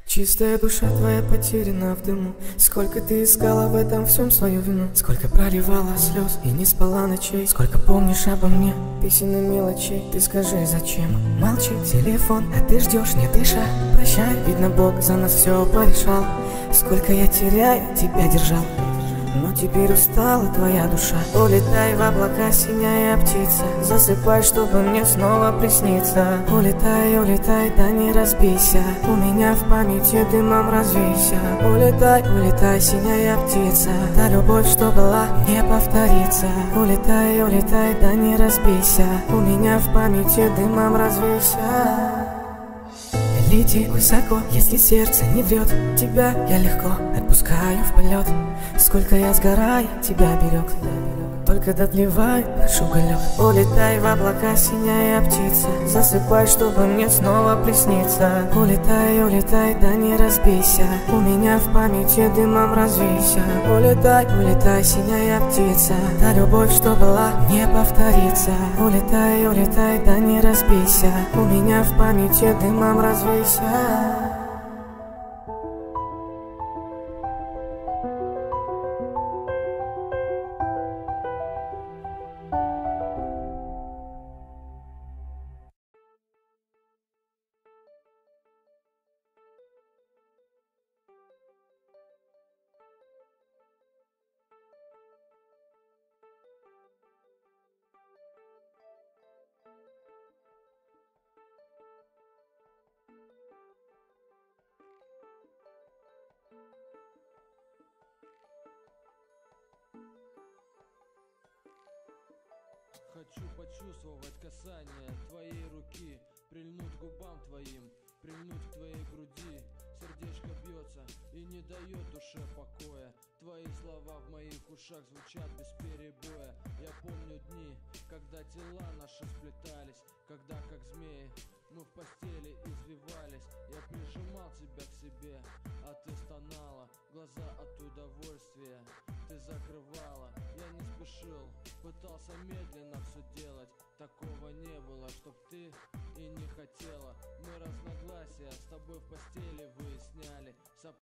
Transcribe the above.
Чистая душа твоя потеряна в дыму. Сколько ты искала в этом всем свою вину, сколько проливала слез и не спала ночей, сколько помнишь обо мне песен и мелочей. Ты скажи, зачем молчит телефон, а ты ждешь, не дыша. Прощай, видно, Бог за нас все порешал. Сколько я теряю, тебя держал, но теперь устала твоя душа. Улетай в облака, синяя птица, засыпай, чтобы мне снова присниться. Улетай, улетай, да не разбейся, у меня в памяти дымом развейся. Улетай, улетай, синяя птица, та любовь, что была, не повторится. Улетай, улетай, да не разбейся, у меня в памяти дымом развейся. Лети высоко, если сердце не врет, тебя я легко отпускаю в полет. Сколько я сгораю, тебя берег, только дотлевает наш уголек. Улетай в облака, синяя птица, засыпай, чтобы мне снова присниться. Улетай, улетай, да не разбейся, у меня в памяти дымом развейся. Улетай, улетай, синяя птица, та любовь, что была, не повторится. Улетай, улетай, да не разбейся, у меня в памяти дымом развейся. Хочу почувствовать касание твоей руки, прильнуть к губам твоим, прильнуть к твоей груди. Сердечко бьется и не дает душе покоя. Твои слова в моих ушах звучат без перебоя. Я помню дни, когда тела наши сплетались, когда как змеи мы в постели извивались. Я прижимал тебя к себе, а ты стонала, глаза от удовольствия ты закрывала. Я не спешил, пытался медленно все делать. Такого не было, чтоб ты и не хотела. Мы разногласия с тобой в постели выясняли.